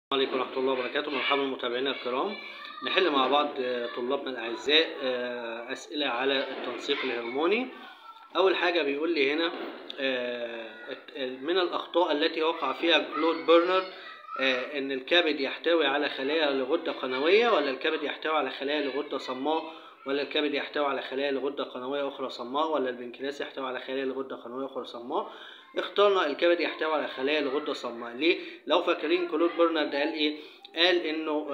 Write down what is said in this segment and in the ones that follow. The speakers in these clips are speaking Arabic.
السلام عليكم ورحمة الله وبركاته. مرحبا متابعينا الكرام. نحل مع بعض طلابنا الأعزاء أسئلة على التنسيق الهرموني. أول حاجة بيقول لي هنا من الأخطاء التي وقع فيها كلود بيرنر إن الكبد يحتوي على خلايا لغدة قنوية، ولا الكبد يحتوي على خلايا لغدة صماء، ولا الكبد يحتوي على خلايا لغدة قنوية أخرى صماء، ولا البنكرياس يحتوي على خلايا لغدة قنوية أخرى صماء. اخترنا الكبد يحتوي على خلايا لغدة صماء. ليه؟ لو فاكرين كلود بيرنر ده قال ايه؟ قال انه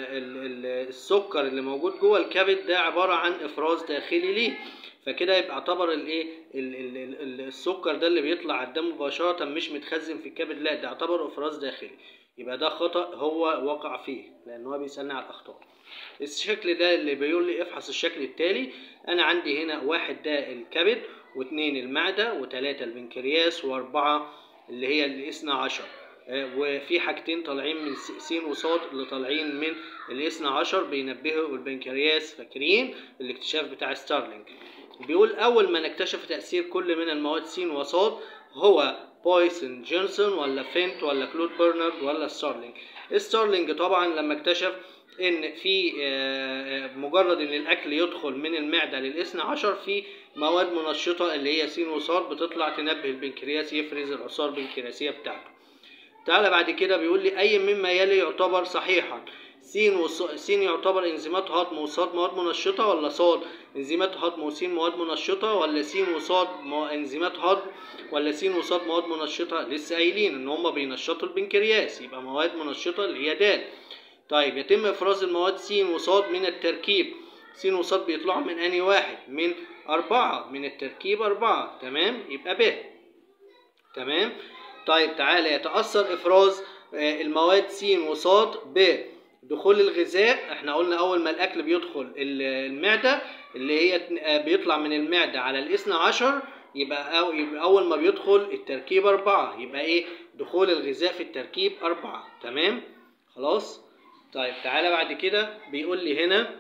السكر اللي موجود جوه الكبد ده عبارة عن افراز داخلي ليه، فكده يبقى اعتبر الايه السكر ده اللي بيطلع على الدم مباشرة مش متخزن في الكبد، لا ده اعتبر افراز داخلي. يبقى ده خطأ هو وقع فيه، لان هو بيسألني على الاخطاء. الشكل ده اللي بيقول لي افحص الشكل التالي. انا عندي هنا 1 ده الكبد، و2 المعدة، و3 البنكرياس، و4 اللي هي الاثنى عشر. وفي حاجتين طالعين من س وصاد اللي طالعين من الاثنى عشر بينبهوا البنكرياس. فاكرين الاكتشاف بتاع ستارلينج؟ بيقول اول ما نكتشف تأثير كل من المواد س وصاد هو بويسن جونسون ولا فينت ولا كلود بيرنر ولا ستارلينج. ستارلينج طبعا لما اكتشف ان في مجرد ان الاكل يدخل من المعده للاثنى عشر في مواد منشطه اللي هي س وصاد بتطلع تنبه البنكرياس يفرز العصاره البنكرياسيه بتاعته. تعالى بعد كده بيقول لي اي مما يلي يعتبر صحيحا. س يعتبر انزيمات هضم وصاد مواد منشطه، ولا صاد انزيمات هضم وس مواد منشطه، ولا س وصاد انزيمات هضم، ولا س وصاد مواد منشطه؟ لسه قايلين ان هم بينشطوا البنكرياس، يبقى مواد منشطه اللي هي د. طيب يتم افراز المواد س وصاد من التركيب. س وصاد بيطلعوا من انهي واحد؟ من 4، من التركيب 4. تمام، يبقى ب. تمام. طيب تعالى يتأثر افراز المواد س وصاد بدخول الغذاء. احنا قلنا اول ما الاكل بيدخل المعدة اللي هي بيطلع من المعدة على الاثنى عشر، يبقى اول ما بيدخل التركيب 4، يبقى ايه؟ دخول الغذاء في التركيب 4. تمام خلاص. طيب تعالى بعد كده بيقول لي هنا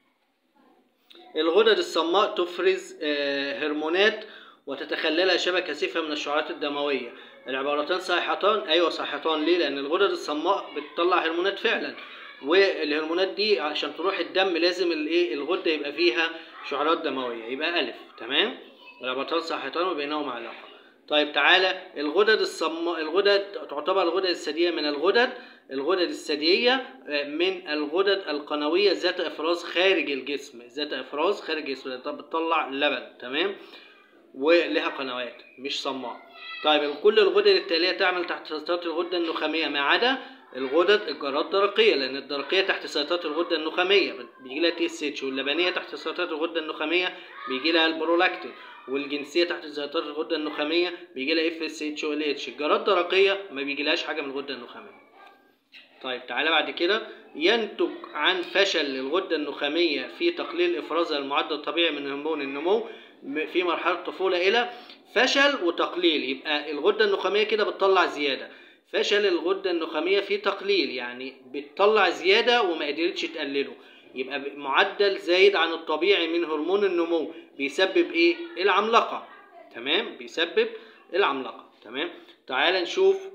الغدد الصماء تفرز هرمونات وتتخللها شبكة كثيفة من الشعيرات الدموية. العبارتان صحيحتان؟ ايوه صحيحتان. ليه؟ لان الغدد الصماء بتطلع هرمونات فعلا، والهرمونات دي عشان تروح الدم لازم الايه الغده يبقى فيها شعيرات دمويه، يبقى الف. تمام، العبارتان صحيحتان وبينهما علاقه. طيب تعالى الغدد الصماء، الغدد تعتبر الغدد الثدييه من الغدد الثدييه من الغدد القنويه ذات افراز خارج الجسم، ذات افراز خارج الجسم بتطلع لبن. تمام، ولها قنوات مش صماء. طيب كل الغدد التاليه تعمل تحت سيطره الغده النخاميه ما عدا الغدد الجرات الدرقيه، لان الدرقيه تحت سيطره الغده النخاميه بيجي لها تي اس اتش، واللبنيه تحت سيطره الغده النخاميه بيجي لها البرولاكتين، والجنسيه تحت سيطره الغده النخاميه بيجي لها اف اس اتش وال اتش. الجرات الدرقيه ما بيجيلهاش حاجه من الغده النخاميه. طيب تعالى بعد كده ينتج عن فشل الغده النخاميه في تقليل افرازها المعدل الطبيعي من هرمون النمو في مرحله الطفوله الى فشل وتقليل. يبقى الغده النخاميه كده بتطلع زياده. فشل الغده النخاميه في تقليل يعني بتطلع زياده وما قدرتش تقلله، يبقى معدل زايد عن الطبيعي من هرمون النمو بيسبب ايه؟ العملاقه. تمام، بيسبب العملاقه. تمام. تعال نشوف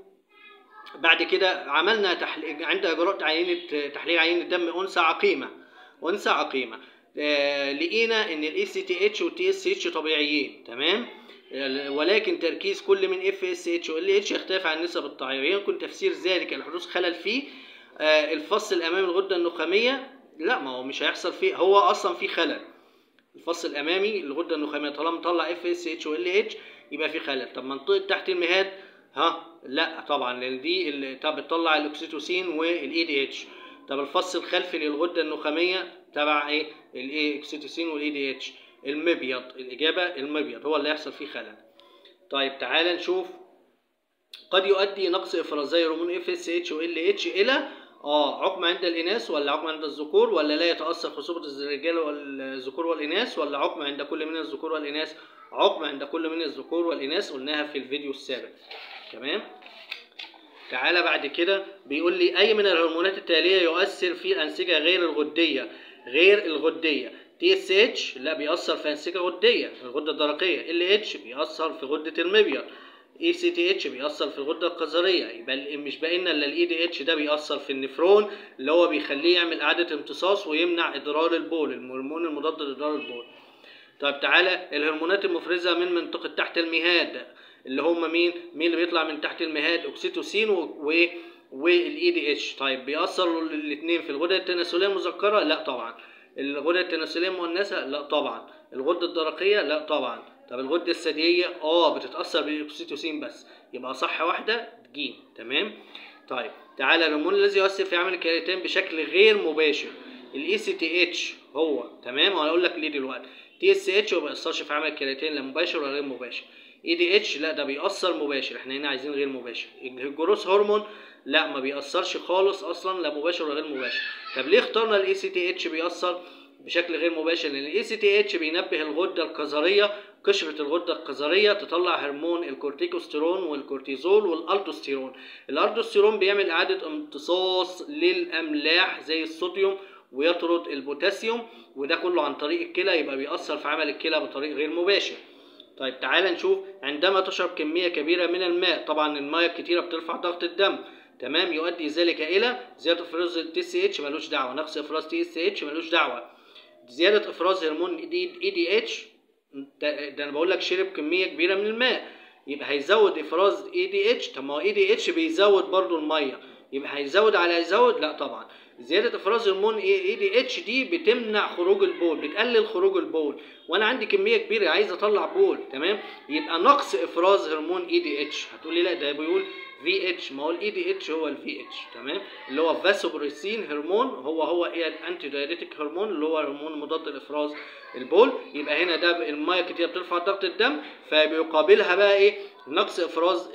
بعد كده. عملنا عند اجراء تحليل عينه دم انثى عقيمه لقينا ان الاي سي تي اتش والتي اس اتش طبيعيين. تمام، ولكن تركيز كل من اف اس اتش وال اتش يختلف عن نسب التعيير. يمكن تفسير ذلك لحدوث خلل في الفص الامامي الغده النخاميه. لا، ما هو مش هيحصل فيه، هو اصلا في خلل. الفص الامامي الغده النخاميه طالما طلع اف اس اتش وال اتش يبقى في خلل. طب منطقه تحت المهاد لا طبعا، لان دي طب بتطلع الاكسيتوسين والاي دي اتش. طب الفص الخلفي للغده النخاميه تبع ايه؟ الاي اكسيتوسين والاي دي اتش. المبيض، الاجابه المبيض هو اللي يحصل فيه خلل. طيب تعال نشوف. قد يؤدي نقص افرازي هرمون اف اس اتش وال اتش الى عقم عند الاناث ولا عقم عند الذكور، ولا لا يتاثر خصوبه الرجال والذكور والاناث، ولا عقم عند كل من الذكور والاناث؟ عقم عند كل من الذكور والاناث، قلناها في الفيديو السابق. تمام. تعالى بعد كده بيقول لي اي من الهرمونات التاليه يؤثر في الانسجه غير الغديه؟ تي اس اتش لا بيأثر في انسجه غديه الغده الدرقيه. ال اتش بيأثر في غده المبيض. اي سي تي اتش بيأثر في الغده القذريه، يبقى مش باقي لنا الا الاي دي اتش ده بيأثر في النفرون اللي هو بيخليه يعمل اعاده امتصاص ويمنع ادرار البول، الهرمون المضاد لادرار البول. طيب تعالى الهرمونات المفرزه من منطقه تحت المهاد اللي هم مين اللي بيطلع من تحت المهاد؟ اوكسيتوسين والاي دي اتش. طيب بيأثروا الاثنين في الغده التناسليه المذكره؟ لا طبعا. الغده التناسليه المؤنثه؟ لا طبعا. الغده الدرقيه؟ لا طبعا. طب الغده الثدييه بتتأثر بالاوكسيتوسين بس، يبقى صح واحده ج. تمام. طيب تعالى الهرمون الذي يؤثر في عمل الكرياتين بشكل غير مباشر، الاي سي تي اتش هو. تمام. وانا اقول لك ليه دلوقتي. تي اس اتش ما بيأثرش في عمل الكرياتين لا مباشر ولا غير مباشر. اي دي اتش لا ده بيأثر مباشر، احنا هنا عايزين غير مباشر. الجروث هرمون لا ما بيأثرش خالص اصلا لا مباشر ولا غير مباشر. طب ليه اخترنا الاي سي تي اتش بيأثر بشكل غير مباشر؟ لان الاي سي تي اتش بينبه الغده القذريه، قشره الغده القذريه تطلع هرمون الكورتيكوستيرون والكورتيزول والالدوستيرون. الالدوستيرون بيعمل اعاده امتصاص للاملاح زي الصوديوم ويطرد البوتاسيوم، وده كله عن طريق الكلى، يبقى بيأثر في عمل الكلى بطريق غير مباشر. طيب تعالى نشوف. عندما تشرب كمية كبيرة من الماء، طبعا الماء الكتيرة بترفع ضغط الدم، تمام، يؤدي ذلك إلى زيادة افراز التي سي اتش ملوش دعوة، نقص افراز تي اس اتش ملوش دعوة، زيادة افراز هرمون اي دي اتش ده انا بقول لك شرب كمية كبيرة من الماء يبقى هيزود افراز اي دي اتش. طب ما هو اي دي اتش بيزود برضو المية، يبقى هيزود على هيزود؟ لا طبعا. زياده افراز هرمون اي دي اتش دي بتمنع خروج البول، بتقلل خروج البول، وانا عندي كميه كبيره عايز اطلع بول، تمام، يبقى نقص افراز هرمون اي دي اتش. هتقول لي لا ده بيقول في اتش، ما هو الاي دي اتش هو الفي اتش، تمام، اللي هو فاسوبريسين هرمون، هو ايه الانتي دايريتيك هرمون اللي هو هرمون مضاد لافراز البول. يبقى هنا ده الميه كتير بترفع ضغط الدم، فبيقابلها بقى ايه؟ نقص افراز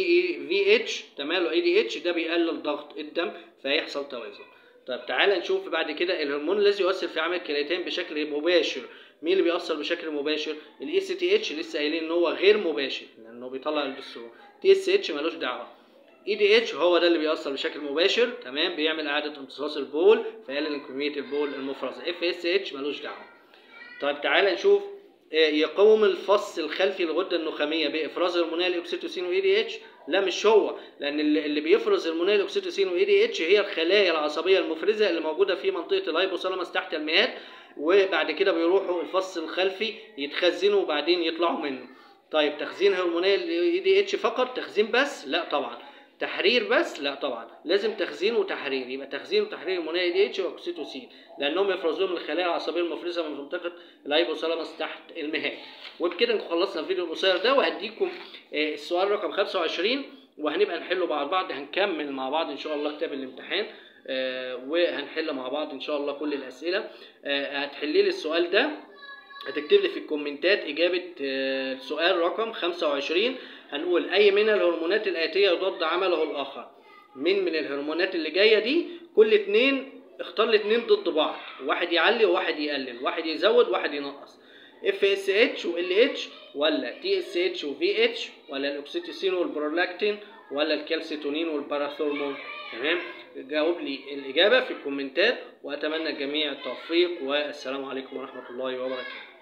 في اتش، تمام، الاي دي اتش ده بيقلل ضغط الدم فيحصل توازن. طيب تعالى نشوف بعد كده الهرمون الذي يؤثر في عمل الكرياتين بشكل مباشر. مين اللي بيأثر بشكل مباشر؟ الاي سي تي اتش لسه قايلين ان هو غير مباشر لانه بيطلع الدستور. تي اس اتش مالوش دعوه. اي دي اتش هو ده اللي بيأثر بشكل مباشر، تمام، بيعمل اعاده امتصاص البول فيقلل كميه البول المفرزه. اف اس اتش مالوش دعوه. طيب تعالى نشوف. يقوم الفص الخلفي للغده النخاميه بافراز هرمونال الاكسيتوسين واي دي اتش؟ لا مش هو، لان اللي بيفرز هرمونال الاكسيتوسين واي دي اتش هي الخلايا العصبيه المفرزه اللي موجوده في منطقه الهايبوثالاموس تحت المهاد، وبعد كده بيروحوا الفص الخلفي يتخزنوا وبعدين يطلعوا منه. طيب تخزين هرمونال اي دي اتش فقط؟ تخزين بس؟ لا طبعا. تحرير بس؟ لا طبعا، لازم تخزين وتحرير. يبقى تخزين وتحرير هرمونال اي دي اتش واكسيتوسين لانهم يفرزوهم الخلايا العصبيه المفرزه من منطقه الهايبوثالاموس تحت المهاد. وبكده نكون خلصنا الفيديو القصير ده، وهديكم السؤال رقم 25 وهنبقى نحله مع بعض. هنكمل مع بعض ان شاء الله كتاب الامتحان وهنحل مع بعض ان شاء الله كل الاسئله. هتحلي لي السؤال ده، هتكتب لي في الكومنتات اجابه السؤال رقم 25. هنقول اي من الهرمونات الاتيه يضاد عمله الاخر. من الهرمونات اللي جايه دي كل اتنين اختار لي اتنين ضد بعض، واحد يعلي وواحد يقلل، واحد يزود وواحد ينقص. اف اس اتش وال اتش ولا تي اس اتش وفي اتش ولا الاكسيتوسين والبرولاكتين ولا الكالسيتونين والباراثورمون؟ تمام، جاوب لي الاجابه في الكومنتات، واتمنى الجميع التوفيق، والسلام عليكم ورحمه الله وبركاته.